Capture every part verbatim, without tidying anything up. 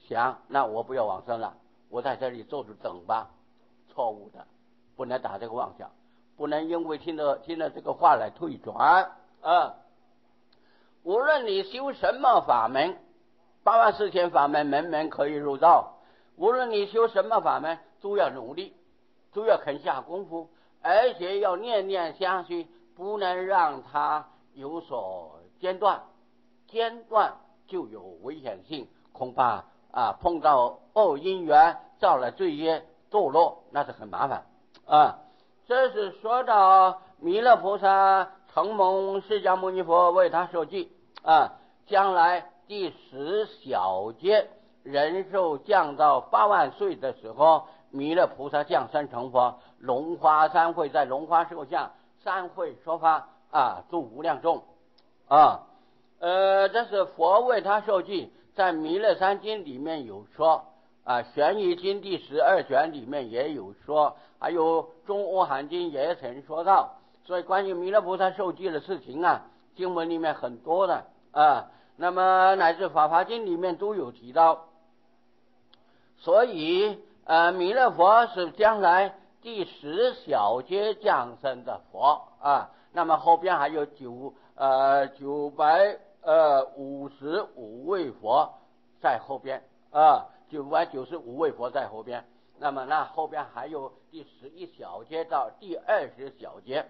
想，那我不要往生了，我在这里坐着等吧。错误的，不能打这个妄想，不能因为听了听了这个话来退转啊。无论你修什么法门，八万四千法门门门可以入道，无论你修什么法门，都要努力，都要肯下功夫，而且要念念相续，不能让它有所间断，间断就有危险性，恐怕啊碰到恶因缘，造了罪业堕落，那是很麻烦啊。这是说到弥勒菩萨承蒙释迦牟尼佛为他受记啊，将来第十小节人寿降到八万岁的时候，弥勒菩萨降生成佛，龙华三会在龙华寿像三会说法啊，度无量众啊。呃，这是佛为他受记，在弥勒三经里面有说啊，玄义经第十二卷里面也有说，还有中阿含经也曾说到。所以关于弥勒菩萨受记的事情啊，经文里面很多的啊，那么乃至法华经里面都有提到。所以呃，弥勒佛是将来第十小阶降生的佛啊，那么后边还有九呃九百呃五十五位佛在后边啊，九百九十五位佛在后边。那么那后边还有第十一小阶到第二十小阶。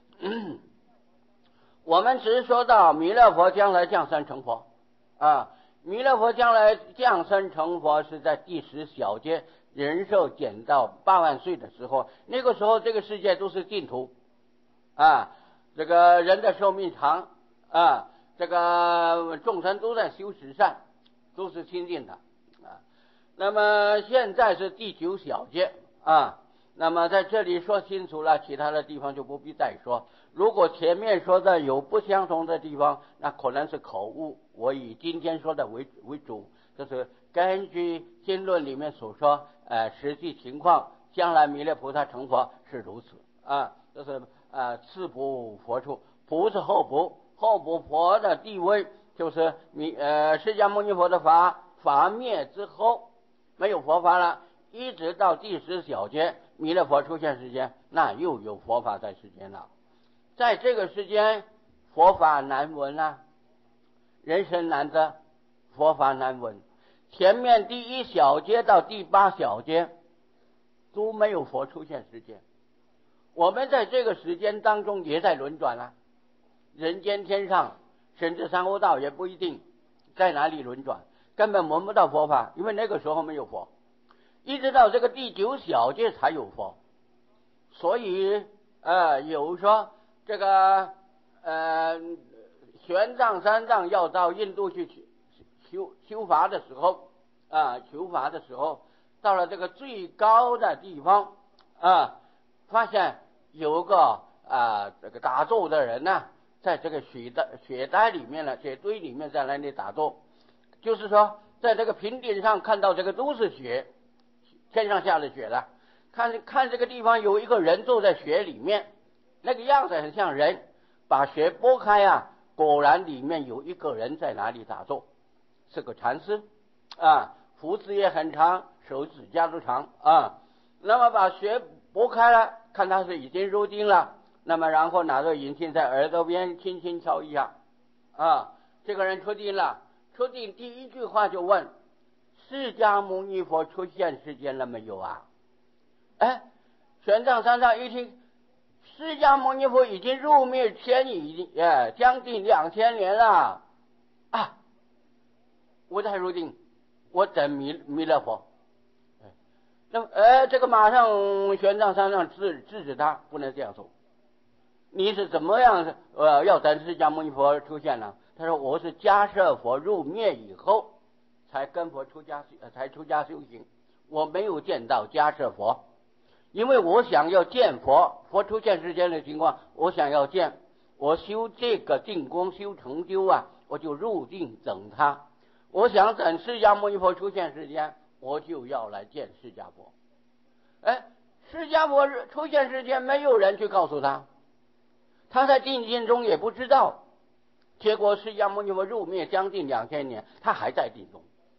我们只说到弥勒佛将来降生成佛啊，弥勒佛将来降生成佛是在第十小阶，人寿减到八万岁的时候，那个时候这个世界都是净土啊，这个人的寿命长啊，这个众生都在修持善，都是清净的啊。那么现在是第九小阶啊，那么在这里说清楚了，其他的地方就不必再说。如果前面说的有不相同的地方，那可能是口误，我以今天说的为为主，这是根据经论里面所说呃实际情况，将来弥勒菩萨成佛是如此啊，这是呃次补佛处，不是后补，后补佛的地位就是弥呃释迦牟尼佛的法法灭之后没有佛法了，一直到第十小阶弥勒佛出现时间，那又有佛法在世间了。在这个时间佛法难闻啊，人生难得，佛法难闻。前面第一小阶到第八小阶都没有佛出现时间，我们在这个时间当中也在轮转啊，人间天上甚至三恶道也不一定在哪里轮转，根本闻不到佛法，因为那个时候没有佛，一直到这个第九小阶才有佛。所以呃有说这个呃玄奘三藏要到印度去修修法的时候啊，求法的时候到了这个最高的地方啊，发现有个啊这个打坐的人呢、啊，在这个雪袋雪袋里面呢，雪堆里面在那里打坐，就是说在这个平顶上看到这个都是雪，天上下了雪了，看看这个地方有一个人坐在雪里面，那个样子很像人，把雪拨开啊，果然里面有一个人在哪里打坐，是个禅师啊，胡子也很长，手指甲都长啊。那么把雪拨开了，看他是已经入定了，那么然后拿着引磬在耳朵边轻轻敲一下啊，这个人出定了。出定第一句话就问：释迦牟尼佛出现世间了没有啊？哎，玄奘三藏一听，释迦牟尼佛已经入灭千已呃将近两千年了啊！我在入定，我等弥弥勒佛。那么呃，这个马上玄奘三藏制制止他，不能这样做。你是怎么样呃要等释迦牟尼佛出现呢？他说我是迦摄佛入灭以后才跟佛出家才出家修行，我没有见到迦摄佛。因为我想要见佛，佛出现世间的情况，我想要见，我修这个定功修成就啊，我就入定等他。我想等释迦牟尼佛出现世间，我就要来见释迦佛。哎，释迦佛出现世间，没有人去告诉他，他在定境中也不知道。结果释迦牟尼佛入灭将近两千年，他还在定中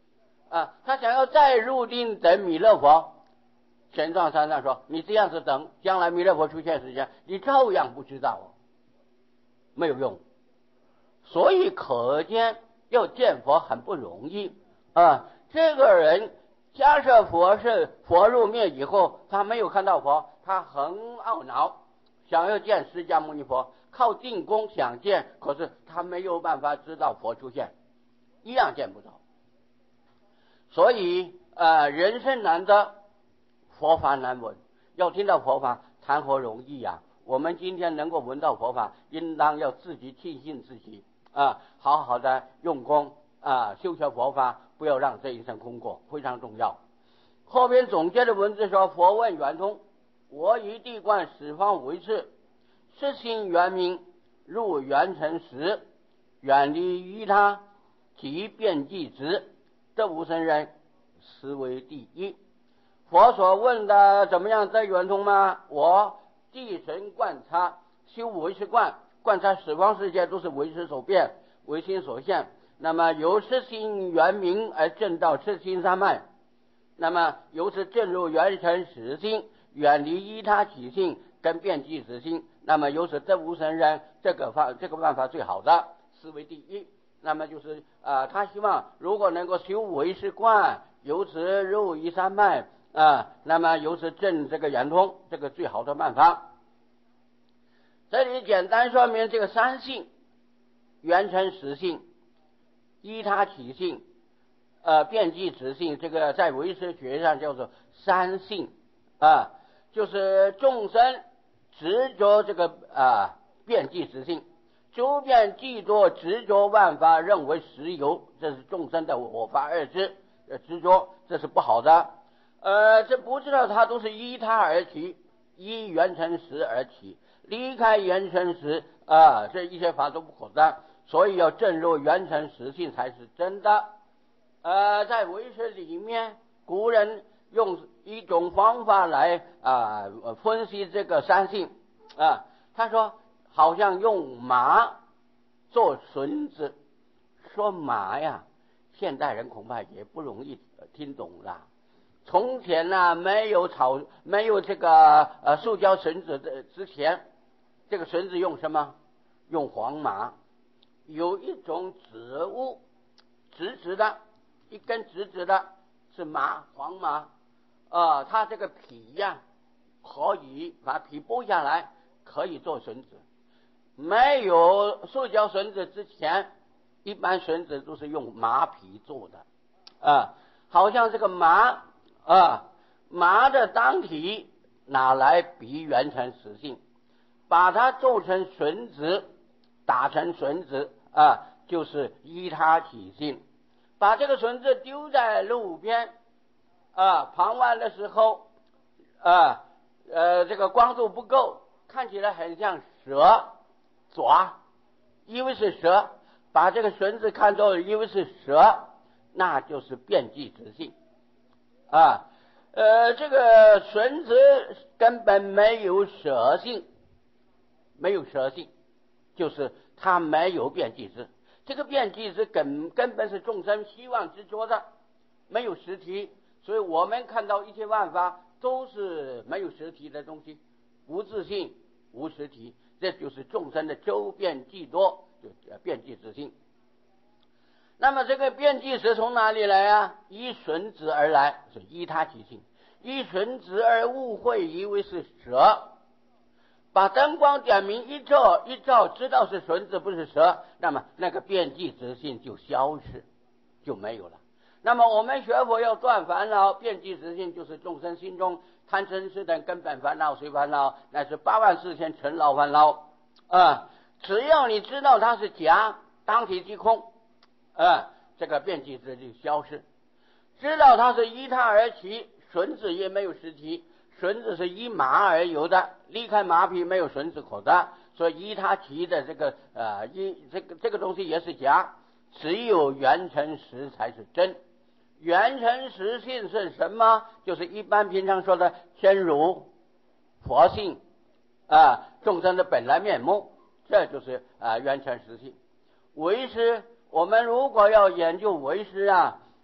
啊，他想要再入定等弥勒佛，玄奘三藏说：“你这样子等，将来弥勒佛出现时间，你照样不知道，没有用。”所以可见要见佛很不容易啊。这个人假设佛是佛入灭以后，他没有看到佛，他很懊恼，想要见释迦牟尼佛，靠定功想见，可是他没有办法知道佛出现，一样见不着。所以呃，人生难得，佛法难闻。要听到佛法，谈何容易呀、啊！我们今天能够闻到佛法，应当要自己庆幸自己啊，好好的用功啊，修学佛法，不要让这一生空过，非常重要。后边总结的文字说：“佛问圆通，我以地观十方为是，实心圆明，入圆成实，远离于他，即变即直。这无生人，实为第一。”佛所问的怎么样在圆通吗？我地神观察，修唯识观，观察十方世界都是唯识所变，唯心所现。那么由实心圆明而证到实心三脉，那么由此证入圆成实心，远离依他起性跟变即实心。那么由此这无生人，这个方这个办法最好的，思为第一。那么就是啊、呃，他希望如果能够修唯识观，由此入依三脉啊，那么由此证这个圆通，这个最好的办法。这里简单说明这个三性：圆成实性、依他起性、呃变即实性。这个在唯识学上叫做三性啊，就是众生执着这个啊变即实性，周遍既多执着万法，认为实有，这是众生的我法二执执着，这是不好的。呃，这不知道它都是依他而起，依圆成实而起，离开圆成实啊，这一切法都不可得。所以要证入圆成实性才是真的。呃，在唯识里面，古人用一种方法来啊分析这个三性啊，他说好像用马做绳子。说马呀，现代人恐怕也不容易听懂了。从前呢、啊，没有草，没有这个呃塑胶绳子的之前，这个绳子用什么？用黄麻。有一种植物，直直的，一根直直的，是麻，黄麻啊、呃，它这个皮呀、啊，可以把皮剥下来，可以做绳子。没有塑胶绳子之前，一般绳子都是用麻皮做的啊，好像这个麻啊，麻的当体拿来比圆成实性，把它做成绳子，打成绳子啊，就是依他起性。把这个绳子丢在路边啊，傍晚的时候啊，呃，这个光度不够，看起来很像蛇爪，因为是蛇，把这个绳子看作因为是蛇，那就是变即直性啊。呃，这个绳子根本没有蛇性，没有蛇性，就是它没有变即直。这个变即直根根本是众生希望执着的，没有实体。所以我们看到一切万法都是没有实体的东西，无自性无实体，这就是众生的周遍即多，就变即直性。那么这个变即直从哪里来啊？依绳子而来，是依他起性。依绳子而误会，以为是蛇，把灯光点明一照，一照知道是绳子不是蛇，那么那个变即直性就消失，就没有了。那么我们学佛要断烦恼，变即直性就是众生心中贪嗔痴等根本烦恼、随烦恼，乃是八万四千尘劳烦恼啊！只要你知道它是假，当体即空啊，这个变即直就消失。知道它是依他而起，绳子也没有实体，绳子是依麻而有的，离开麻皮没有绳子可得，所以依他起的这个呃依这个这个东西也是假，只有圆成实才是真。圆成实性是什么？就是一般平常说的真如、佛性啊，众生的本来面目，这就是啊圆成实性。唯识，我们如果要研究唯识啊，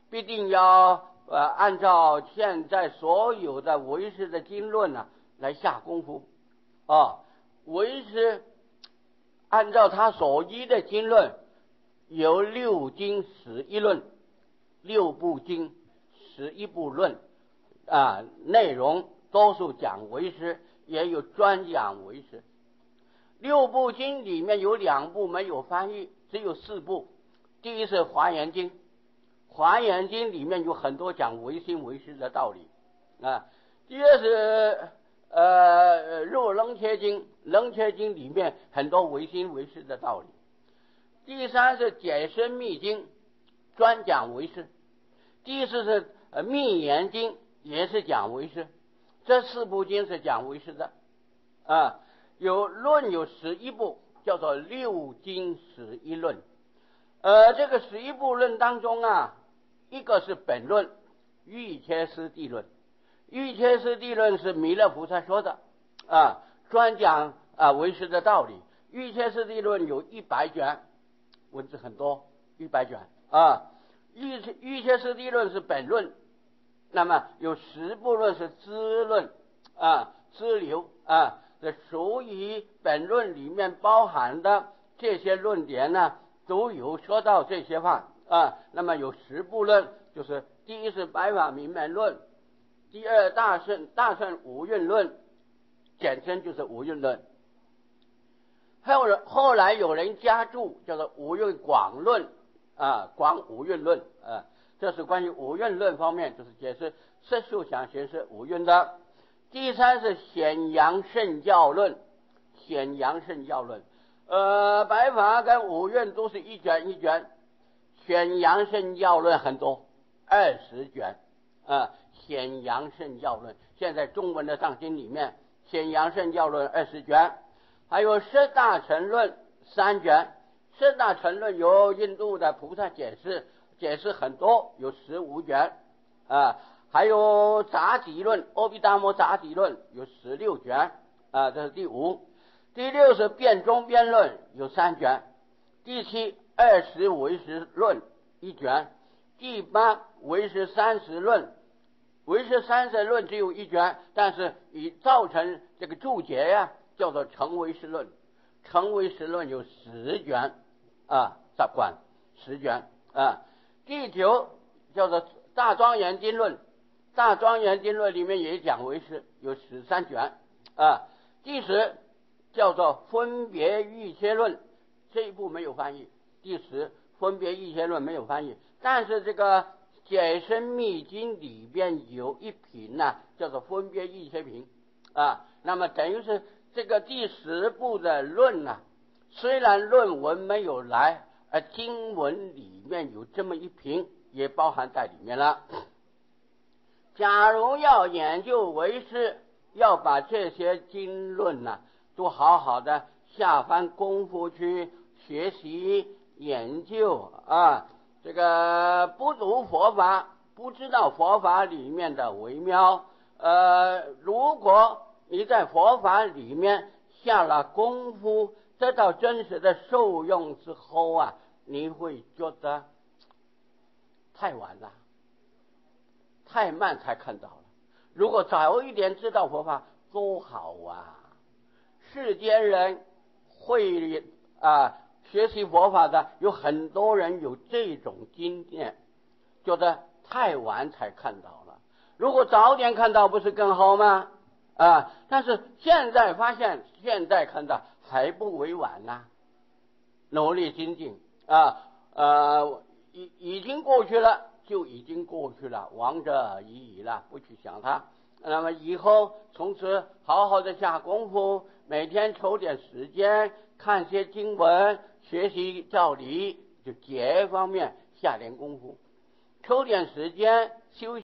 必定要呃按照现在所有的唯识的经论呢、啊、来下功夫啊。唯识按照他所依的经论有六经十一论，六部经十一部论啊，内容多数讲唯识，也有专讲唯识。六部经里面有两部没有翻译，只有四部。第一是华严经，华严经里面有很多讲唯心唯识的道理啊。第二是呃入楞伽经，楞伽经里面很多唯心唯识的道理。第三是解深密经，专讲唯识。第四是呃密严经，也是讲唯识。这四部经是讲唯识的啊。有论有十一部，叫做六经十一论。呃，这个十一部论当中啊，一个是本论，瑜伽师地论。瑜伽师地论是弥勒菩萨说的啊，专讲啊唯识的道理。瑜伽师地论有一百卷，文字很多，一百卷啊。瑜瑜伽师地论是本论，那么有十部论是支论啊，支流啊。这属于本论里面包含的这些论点呢，都有说到这些话啊。那么有十部论，就是第一是白法明门论，第二大乘大乘五蕴论，简称就是五蕴论。后来后来有人加注叫做五蕴广论啊，广五蕴论啊，这是关于五蕴论方面，就是解释色受想行识五蕴的。第三是显扬圣教论，显扬圣教论，呃，白法跟五蕴都是一卷一卷，显扬圣教论很多，二十卷啊。显扬圣教论，现在中文的藏经里面，显扬圣教论二十卷，还有十大乘论三卷。十大乘论由印度的菩萨解释，解释很多，有十五卷啊。还有杂集论，阿毗达摩杂集论有十六卷啊，这是第五。第六是辩中辩论有三卷。第七二十唯识论一卷。第八唯识三十论，唯识三十论只有一卷，但是以造成这个注解呀、啊，叫做成唯识论。成唯识论有十卷啊，杂观十卷啊。第九叫做大庄严经论。大庄严经论里面也讲唯识，有十三卷啊。第十叫做分别欲切论，这一部没有翻译。第十分别欲切论没有翻译，但是这个解深密经里边有一品呢、啊，叫做分别欲切品啊。那么等于是这个第十部的论呢、啊，虽然论文没有来，而经文里面有这么一品，也包含在里面了。假如要研究唯识，要把这些经论呢、啊，都好好的下番功夫去学习研究啊。这个不读佛法，不知道佛法里面的微妙。呃，如果你在佛法里面下了功夫，得到真实的受用之后啊，你会觉得太晚了。太慢才看到了，如果早一点知道佛法多好啊！世间人会啊学习佛法的有很多人有这种经验，觉得太晚才看到了，如果早点看到不是更好吗？啊！但是现在发现，现在看到还不为晚呐、啊，努力精进啊，呃，已已经过去了。就已经过去了，亡者已矣了，不去想它。那么以后从此好好的下功夫，每天抽点时间看些经文，学习教理，就解方面下点功夫，抽点时间休息。